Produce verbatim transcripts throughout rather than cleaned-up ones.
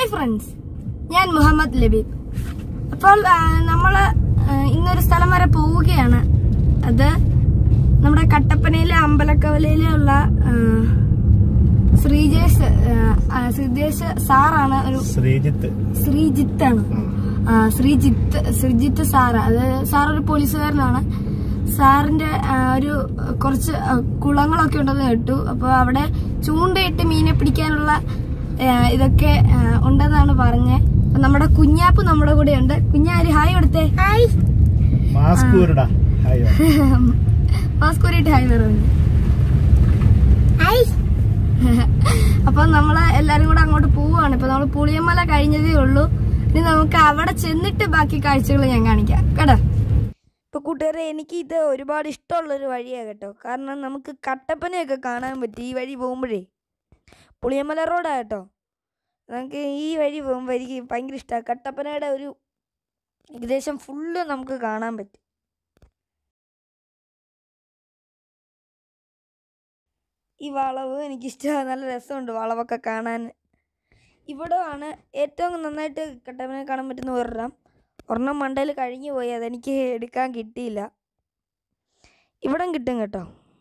Hi friends, ഞാൻ മുഹമ്മദ് ലബീബ്. അപ്പോൾ നമ്മള് ഇന്നൊരു സ്ഥലം വരെ പോവുകയാണ്. അത് നമ്മുടെ കട്ടപ്പനയിലെ അമ്പലക്കവലയിലുള്ള ശ്രീജേഷ് ശ്രീജേഷ് സാറാണ്. ഒരു ശ്രീജിത്ത് ശ്രീജിത്താണ് ശ്രീജിത്ത് ശ്രീജിത്ത് സാറ്. അത് സാറൊരു പോലീസുകാരനാണ്. സാറിന്റെ ഒരു കുറച്ച് കുളങ്ങളൊക്കെ ഉണ്ടെന്ന് കേട്ടു. അപ്പൊ അവിടെ ചൂണ്ടയിട്ട് മീനെ പിടിക്കാനുള്ള ഇതൊക്കെ ഉണ്ടെന്നാണ് പറഞ്ഞത്. നമ്മുടെ കുഞ്ഞാപ്പ് നമ്മുടെ കൂടെ ഉണ്ട്. കുഞ്ഞാരി ഹായ് കൊടുത്തേ. മാസ്കൂരിട്ട് ഹായ് പറഞ്ഞു. അപ്പൊ നമ്മള് എല്ലാരും കൂടെ അങ്ങോട്ട് പോവാണ്. ഇപ്പൊ നമ്മള് പുളിയമല കഴിഞ്ഞതേ ഉള്ളൂ. ഇനി നമുക്ക് അവിടെ ചെന്നിട്ട് ബാക്കി കാഴ്ചകൾ ഞാൻ കാണിക്കാം കേട്ടോ. ഇപ്പൊ കൂട്ടുകാരെ, എനിക്ക് ഇത് ഒരുപാട് ഇഷ്ടമുള്ളൊരു വഴിയാണ് കേട്ടോ. കാരണം നമുക്ക് കട്ടപ്പനയൊക്കെ കാണാൻ പറ്റും ഈ വഴി പോകുമ്പോഴേ. പുളിയമല റോഡാ കേട്ടോ. നമുക്ക് ഈ വഴി പോകുമ്പോൾ എനിക്ക് ഭയങ്കര ഇഷ്ടമാണ്. കട്ടപ്പനയുടെ ഒരു ഏകദേശം ഫുള്ള് നമുക്ക് കാണാൻ പറ്റും. ഈ വളവ് എനിക്കിഷ്ടമാണ്. നല്ല രസമുണ്ട് വളവൊക്കെ കാണാൻ. ഇവിടെ ആണ് ഏറ്റവും നന്നായിട്ട് കട്ടപ്പന കാണാൻ പറ്റുന്ന ഒരെണ്ണം ഒരെണ്ണം മണ്ടയിൽ കഴിഞ്ഞു പോയി. അതെനിക്ക് എടുക്കാൻ കിട്ടിയില്ല. ഇവിടം കിട്ടും കേട്ടോ.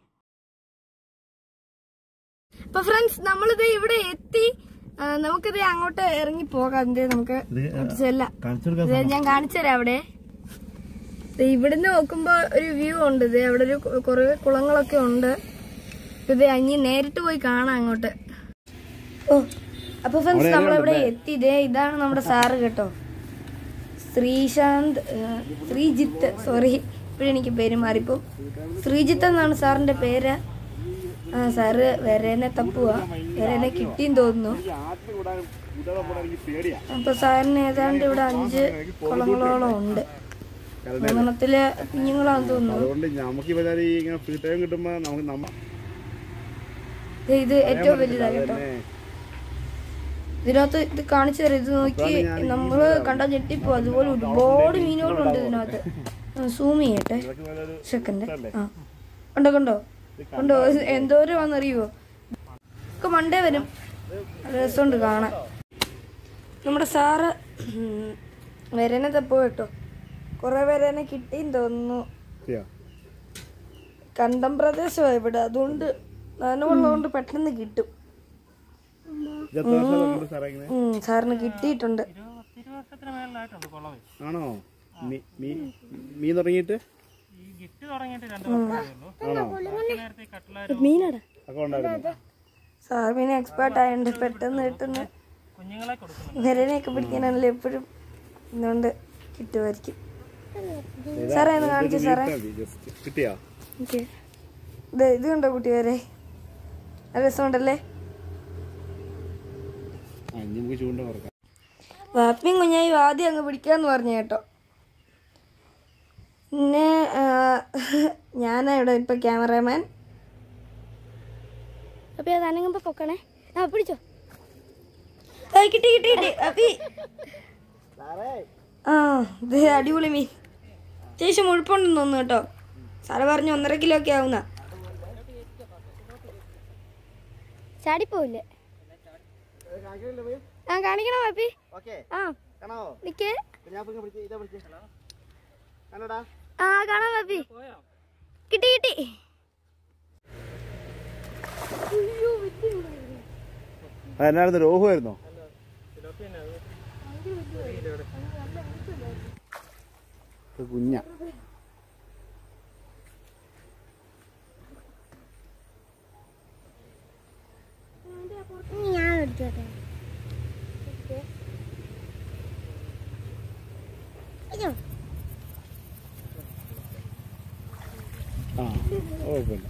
അപ്പൊ ഫ്രണ്ട്സ്, നമ്മളിത് ഇവിടെ എത്തി. നമുക്കിത് അങ്ങോട്ട് ഇറങ്ങി പോകാം. നമുക്ക് ചെല്ലാം. ഞാൻ കാണിച്ചു തരാം. അവിടെ ഇവിടുന്ന് നോക്കുമ്പോ ഒരു വ്യൂ ഉണ്ട്. ഇത് അവിടെ ഒരു കുറെ കുളങ്ങളൊക്കെ ഉണ്ട്. ഇത് അഞ്ഞ് നേരിട്ട് പോയി കാണാം അങ്ങോട്ട്. ഓ അപ്പൊ ഫ്രണ്ട്സ്, നമ്മളിവിടെ എത്തി. ഇതേ ഇതാണ് നമ്മുടെ സാറ് കേട്ടോ. ശ്രീശാന്ത് ശ്രീജിത്ത് സോറി ഇപ്പോഴെനിക്ക് പേര് മാറിപ്പോ. ശ്രീജിത്ത് എന്നാണ് സാറിന്റെ പേര്. ആ സാറ് വേറെ തപ്പുക. വേറെ കിട്ടിയെന്ന് തോന്നുന്നു. അപ്പൊ സാറിന് ഏതാണ്ട് ഇവിടെ അഞ്ച് കുളങ്ങളോളം ഉണ്ട്. മൂന്നെണ്ണത്തില് കുഞ്ഞുങ്ങളാന്ന് തോന്നുന്നു. ഇത് ഏറ്റവും വലുതാ കേട്ടോ. ഇതിനകത്ത് ഇത് കാണിച്ചു തരാം. ഇത് നോക്കി നമ്മള് കണ്ടാ ഞെട്ടിപ്പോ. അതുപോലെ ഒരുപാട് മീനുകളുണ്ട് ഇതിനകത്ത്. സൂം ചെയ്യട്ടെ സെക്കൻഡ്. ആ ഉണ്ടോ കണ്ടോ ഉണ്ടോ എന്തോരമാണെന്നറിയുവോ. ഒക്കെ മണ്ടേ വരും. രസമുണ്ട് കാണാൻ. നമ്മുടെ സാറ് വരനെ തപ്പോ കേട്ടോ. കുറെ വരനെ കിട്ടിയെന്ന് തോന്നുന്നു. കണ്ടം പ്രദേശമാണ് ഇവിടെ. അതുകൊണ്ട് നനവുള്ളതുകൊണ്ട് പെട്ടെന്ന് കിട്ടും. സാറിന് കിട്ടിയിട്ടുണ്ട്. സാർ പിന്നെ എക്സ്പേർട്ട് ആയതുകൊണ്ട് പെട്ടെന്ന് കിട്ടുന്ന വരനെയൊക്കെ പിടിക്കാനാണല്ലോ എപ്പോഴും. ഇതുകൊണ്ട് കിട്ടുമായിരിക്കും. സാറേ ഒന്ന് കാണിച്ചു സാറേ. ഇത് കണ്ടോ കുട്ടിവരെ? രസമുണ്ടല്ലേ? വാപ്പിയും കുഞ്ഞായി ആദ്യം അങ്ങ് പിടിക്കാന്ന് പറഞ്ഞു കേട്ടോ. പിന്നെ ഞാനാ ഇവിടെ ഇപ്പൊ ക്യാമറമാൻ. അപ്പൊ അത് അനങ്ങുമ്പോ പൊക്കണേ. ആ പിടിച്ചോ. കിട്ടി കിട്ടി കിട്ടി അപ്പി. ആ ഇത് അടിപൊളി മീൻ. അത്യാവശ്യം മുഴുപ്പുണ്ടെന്ന് തോന്നുന്നു കേട്ടോ. സാറ് പറഞ്ഞു ഒന്നര കിലോ ഒക്കെ ആവുന്ന. ചാടിപ്പോവില്ലേ? ആ കാണിക്കണോ പാപ്പി? ആ നിക്കേ. ആ കാണാം പാപ്പി. കിട്ടി കിട്ടി. എന്നായിരുന്നു? രോഹുവായിരുന്നോ? കുഞ്ഞ ഞാൻ എടുത്തോട്ടെ. ആ കുഴപ്പമില്ല.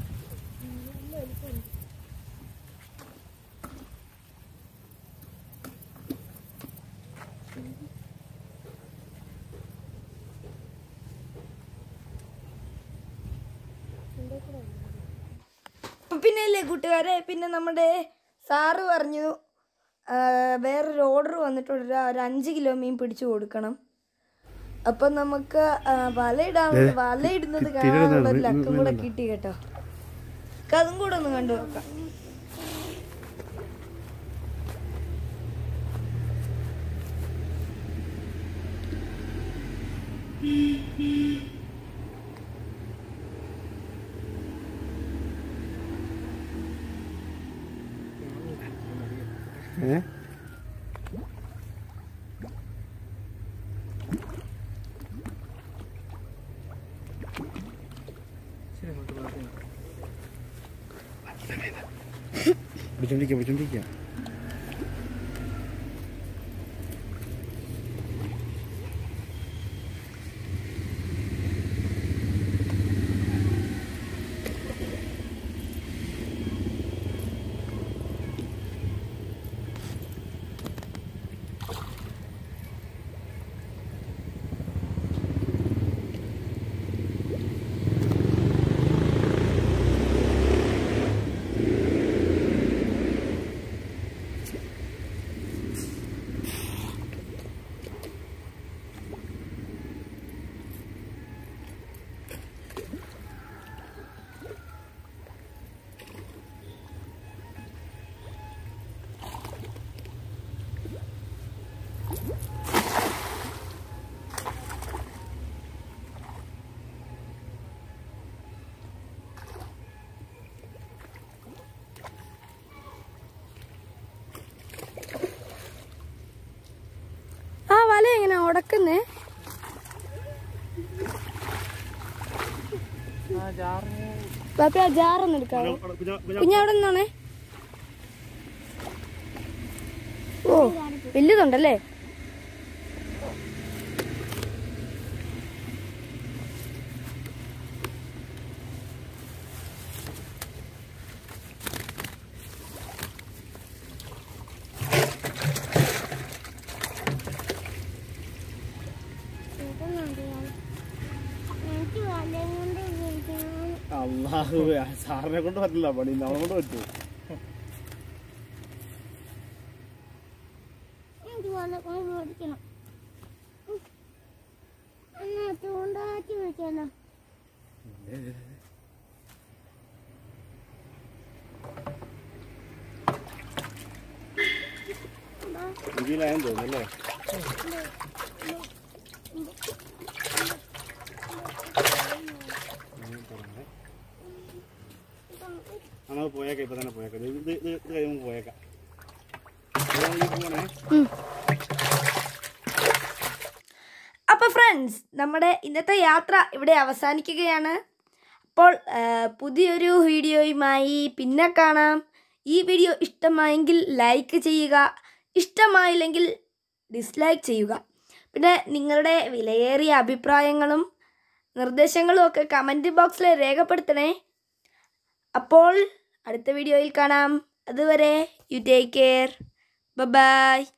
പിന്നെ അല്ലേ കൂട്ടുകാരെ, പിന്നെ നമ്മുടെ സാറ് പറഞ്ഞു വേറൊരു ഓർഡർ വന്നിട്ടുണ്ട്. ഒരു അഞ്ച് കിലോ മീൻ പിടിച്ചു കൊടുക്കണം. അപ്പൊ നമുക്ക് വലയിടാൻ വലയിടുന്നത് കാണാനുള്ള ഒരു ലക്കും കൂടെ കിട്ടി കേട്ടോ. അതും കൂടെ ഒന്ന് കണ്ടു നോക്കാം. ഏ പിടിച്ചോണ്ടിരിക്കാം പിടിച്ചോണ്ടിരിക്കാം ആ വല എങ്ങനെ ഉടക്കുന്നേ? ബാപ്പി ആ ജാറൊന്നും എടുക്കാവോ? കുഞ്ഞവിടെ നിന്നാണേ. ഓ വലുതുണ്ടല്ലേ? അള്ളാഹു സാറിനെ കൊണ്ട് പറ്റില്ല പണി നമ്മളെ കൊണ്ട് പറ്റൂ. ഇതിലായെന്ന് തോന്നുന്നല്ലേ? നമുക്ക് പോയേക്കാം, ഇപ്പൊ തന്നെ പോയേക്കാം. ഇത് ഇത് ഇത് കഴിയുമ്പോൾ പോയേക്കാം. പോണേ. അപ്പോൾ ഫ്രണ്ട്സ്, നമ്മുടെ ഇന്നത്തെ യാത്ര ഇവിടെ അവസാനിക്കുകയാണ്. അപ്പോൾ പുതിയൊരു വീഡിയോയുമായി പിന്നെ കാണാം. ഈ വീഡിയോ ഇഷ്ടമായെങ്കിൽ ലൈക്ക് ചെയ്യുക, ഇഷ്ടമായില്ലെങ്കിൽ ഡിസ്ലൈക്ക് ചെയ്യുക. പിന്നെ നിങ്ങളുടെ വിലയേറിയ അഭിപ്രായങ്ങളും നിർദ്ദേശങ്ങളും ഒക്കെ കമൻറ്റ് ബോക്സിൽ രേഖപ്പെടുത്തണേ. അപ്പോൾ അടുത്ത വീഡിയോയിൽ കാണാം. അതുവരെ you take care. Bye by.